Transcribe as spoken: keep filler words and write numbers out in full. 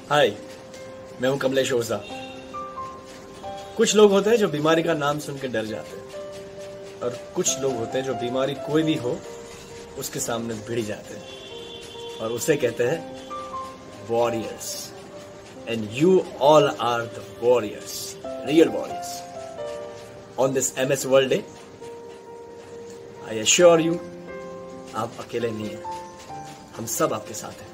हाय, मैं हूं कमलेश ओझा। कुछ लोग होते हैं जो बीमारी का नाम सुन के डर जाते हैं और कुछ लोग होते हैं जो बीमारी कोई भी हो उसके सामने भिड़ जाते हैं और उसे कहते हैं warriors. And you all are the warriors, real warriors. On this M S world day I assure you, आप अकेले नहीं हैं, हम सब आपके साथ हैं।